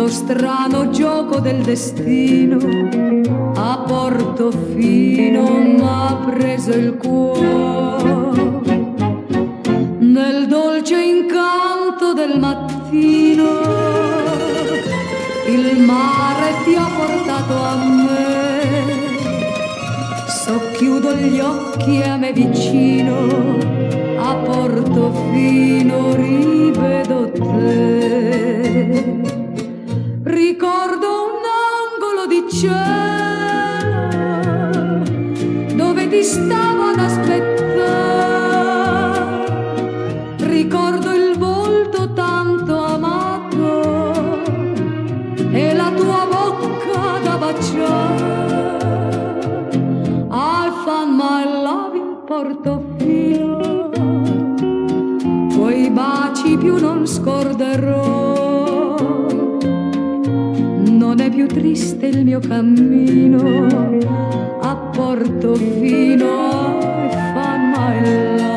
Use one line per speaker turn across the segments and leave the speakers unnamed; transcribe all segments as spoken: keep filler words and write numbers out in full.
lo strano gioco del destino a Portofino m'ha preso il cuore. Nel dolce incanto del mattino il mare ti ha portato a me. Socchiudo gli occhi e a me vicino a Portofino rivedo te. Ricordo un angolo di cielo dove ti stavo ad aspettare. Ricordo il volto tanto amato e la tua bocca da baciare. I found my love in Portofino, quei baci più non scorderò. Non è più triste il mio cammino a Portofino. I found my love.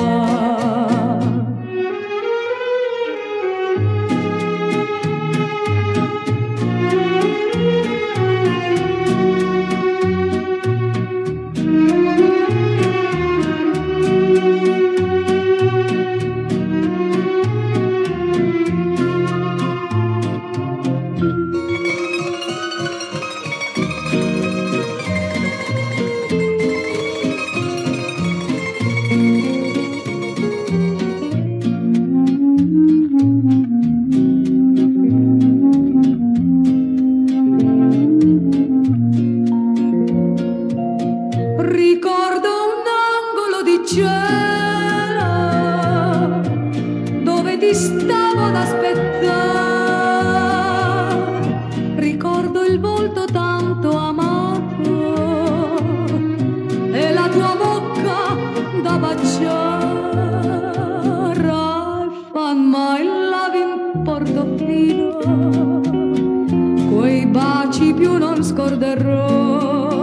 Ricordo un angolo di cielo dove ti stavo ad aspettare. Ricordo il volto tanto amato e la tua bocca da baciare. I found my love in Portofino, quei baci più non scorderò.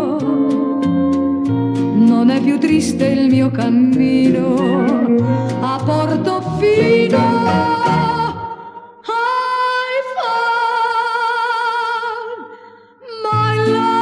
Non è più triste il mio cammino a Portofino. I found my love.